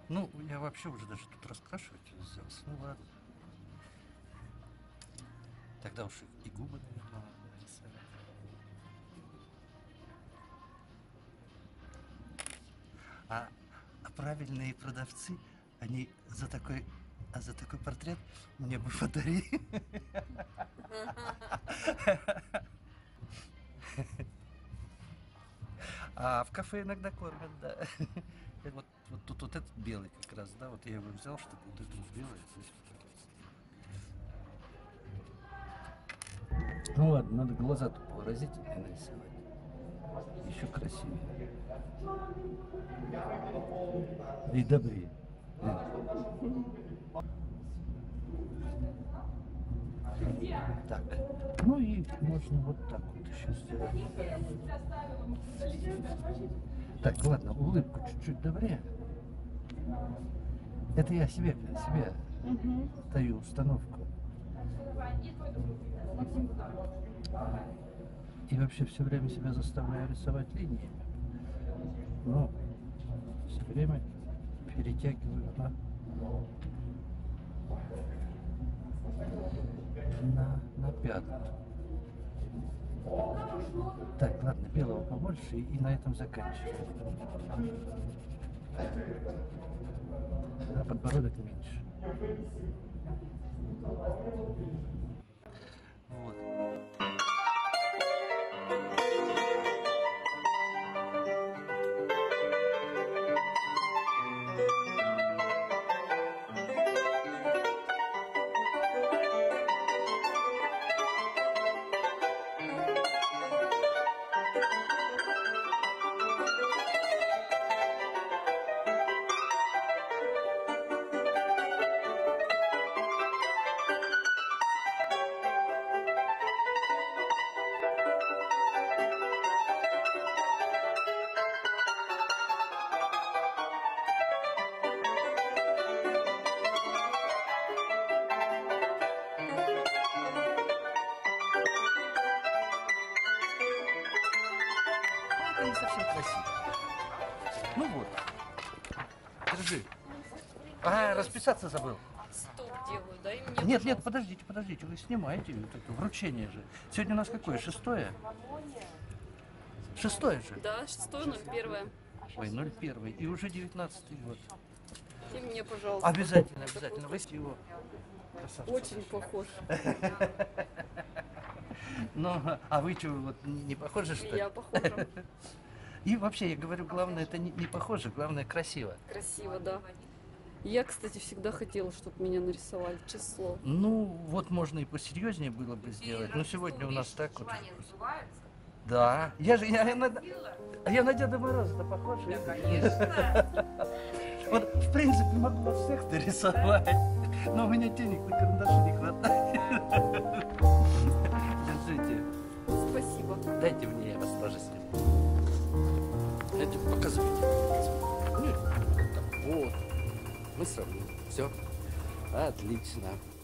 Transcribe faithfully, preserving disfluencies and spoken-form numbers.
Ну, я вообще уже даже тут раскрашивать взялся. Ну ладно. Тогда уж и губы, наверное, надо нарисовать. А, а правильные продавцы, они за такой, а за такой портрет мне бы подарили. А в кафе иногда кормят, да. Вот, вот тут вот этот белый как раз, да, вот я его взял, чтобы вот это вот белое здесь. Ну ладно, надо глаза-то повыразительнее нарисовать. Еще красивее. И добрее. Так, ну и можно вот так вот еще сделать. Так, ладно, улыбку чуть-чуть добрее. Это я себе, себе угу. даю установку. И вообще все время себя заставляю рисовать линиями. Но все время перетягиваю на, на, на пятна. Так, ладно, белого побольше, и на этом заканчиваем. А подбородок меньше. Вот. Не совсем красиво. Ну вот. Держи. А, расписаться забыл. Стоп делаю, дай мне. Нет, пожалуйста. Нет, подождите, подождите, вы снимаете вот это вручение же. Сегодня у нас какое? Шестое? Шестое же? Да, шестое, ноль первое. Ой, ноль первый. И уже девятнадцатый год. И мне, пожалуйста. Обязательно, обязательно. Вы его. Красавцы. Очень похож. Ну, а вы что, вот не похожи, что ли? Я похожа. И вообще, я говорю, главное, это не, не похоже, главное, красиво. Красиво, да. Я, кстати, всегда хотела, чтобы меня нарисовали, число. Ну, вот можно и посерьезнее было бы сделать, но сегодня у нас так вот. Да, я же, я, я, на, я на Деда Мороза-то похож. Да, конечно. Вот, в принципе, могу вас всех нарисовать, но у меня денег на карандаши не хватает. Держите. Спасибо. Дайте мне, я вас тоже сниму. Дайте, показывайте. Вот. Мы сравним. Все. Отлично.